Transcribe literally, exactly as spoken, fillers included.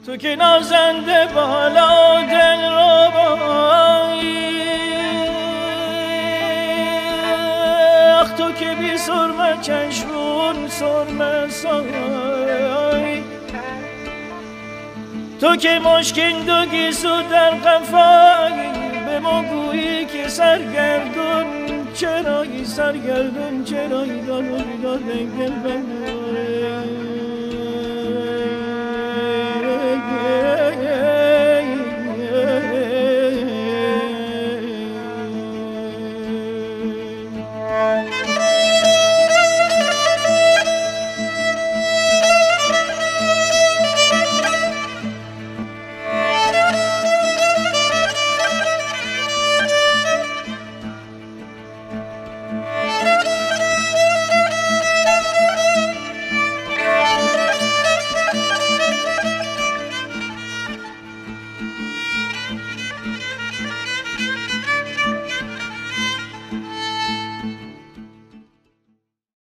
تو که نازنده بالا دل رو بایی، اخ تو که بی سرمه چشمون سرمه سایی، تو که مشکین دو گیسو در قفایی، به ما گویی که سرگردون چرایی، سرگردون چرایی دارو بیدار دنگل بنده.